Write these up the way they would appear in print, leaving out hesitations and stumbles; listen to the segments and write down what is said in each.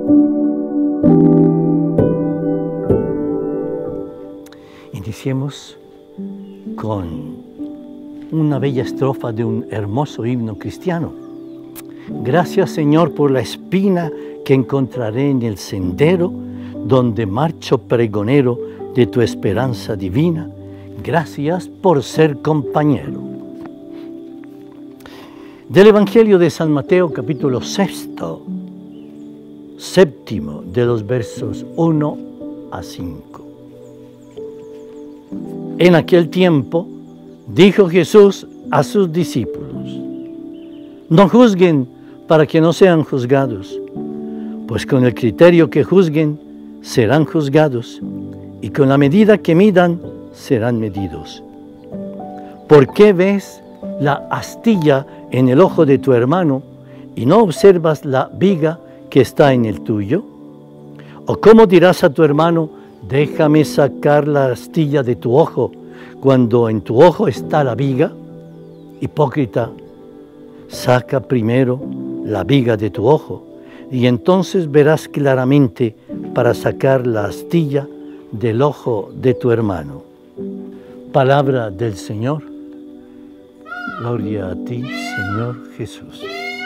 Iniciemos con una bella estrofa de un hermoso himno cristiano. Gracias, Señor, por la espina que encontraré en el sendero donde marcho pregonero de tu esperanza divina. Gracias por ser compañero. Del Evangelio de San Mateo, capítulo 6, séptimo, de los versos 1 a 5. En aquel tiempo dijo Jesús a sus discípulos: no juzguen para que no sean juzgados, pues con el criterio que juzguen serán juzgados, y con la medida que midan serán medidos. ¿Por qué ves la astilla en el ojo de tu hermano y no observas la viga que está en el tuyo? ¿O cómo dirás a tu hermano: déjame sacar la astilla de tu ojo, cuando en tu ojo está la viga? Hipócrita, saca primero la viga de tu ojo, y entonces verás claramente para sacar la astilla del ojo de tu hermano. Palabra del Señor. Gloria a ti, Señor Jesús.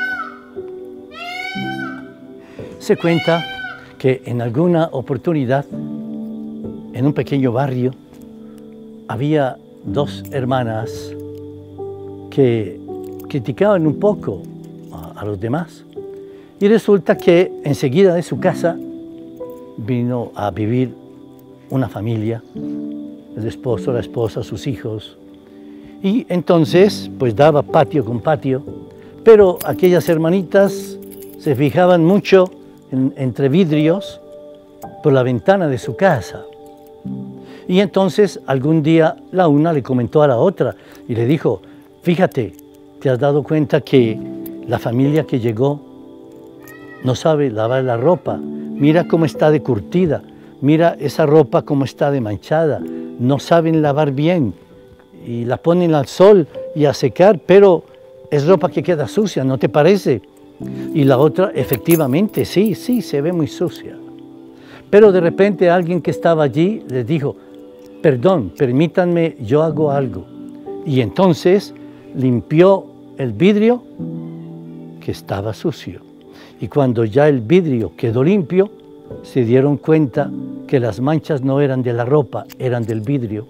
Se cuenta que en alguna oportunidad, en un pequeño barrio, había dos hermanas que criticaban un poco a los demás. Y resulta que enseguida de su casa vino a vivir una familia, el esposo, la esposa, sus hijos. Y entonces, pues daba patio con patio, pero aquellas hermanitas se fijaban mucho entre vidrios por la ventana de su casa. Y entonces algún día la una le comentó a la otra y le dijo: fíjate, ¿te has dado cuenta que la familia que llegó no sabe lavar la ropa? Mira cómo está de curtida, mira esa ropa cómo está de manchada, no saben lavar bien y la ponen al sol y a secar, pero es ropa que queda sucia, ¿no te parece? Y la otra, efectivamente, sí, se ve muy sucia. Pero de repente alguien que estaba allí les dijo: perdón, permítanme, yo hago algo. Y entonces limpió el vidrio que estaba sucio. Y cuando ya el vidrio quedó limpio, se dieron cuenta que las manchas no eran de la ropa, eran del vidrio.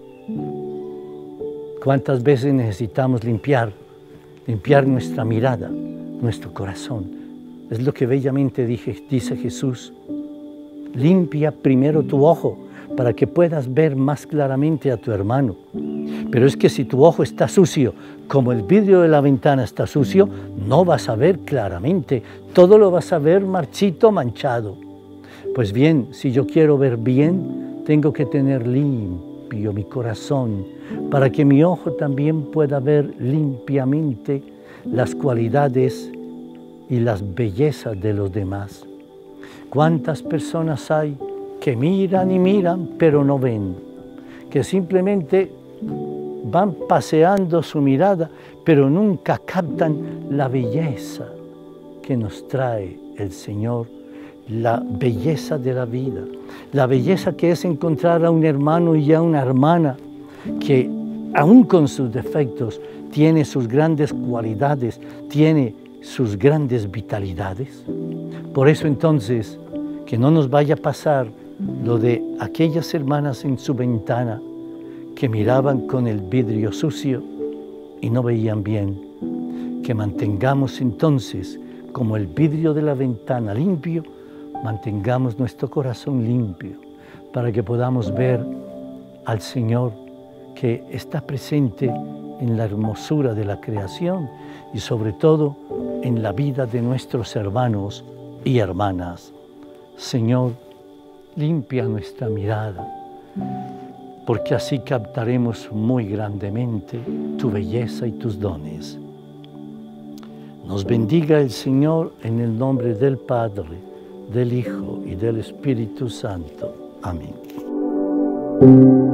¿Cuántas veces necesitamos limpiar nuestra mirada, nuestro corazón? Es lo que bellamente dice Jesús: limpia primero tu ojo para que puedas ver más claramente a tu hermano. Pero es que si tu ojo está sucio, como el vidrio de la ventana está sucio, no vas a ver claramente, todo lo vas a ver marchito, manchado. Pues bien, si yo quiero ver bien, tengo que tener limpio mi corazón, para que mi ojo también pueda ver limpiamente las cualidades y las bellezas de los demás. ¿Cuántas personas hay que miran y miran, pero no ven? Que simplemente van paseando su mirada, pero nunca captan la belleza que nos trae el Señor, la belleza de la vida, la belleza que es encontrar a un hermano y a una hermana que, aun con sus defectos, tiene sus grandes cualidades, tiene sus grandes vitalidades. Por eso entonces, que no nos vaya a pasar lo de aquellas hermanas en su ventana que miraban con el vidrio sucio y no veían bien. Que mantengamos entonces, como el vidrio de la ventana limpio, mantengamos nuestro corazón limpio para que podamos ver al Señor que está presente en la hermosura de la creación y sobre todo en la vida de nuestros hermanos y hermanas. Señor, limpia nuestra mirada, porque así captaremos muy grandemente tu belleza y tus dones. Nos bendiga el Señor en el nombre del Padre, del Hijo y del Espíritu Santo. Amén.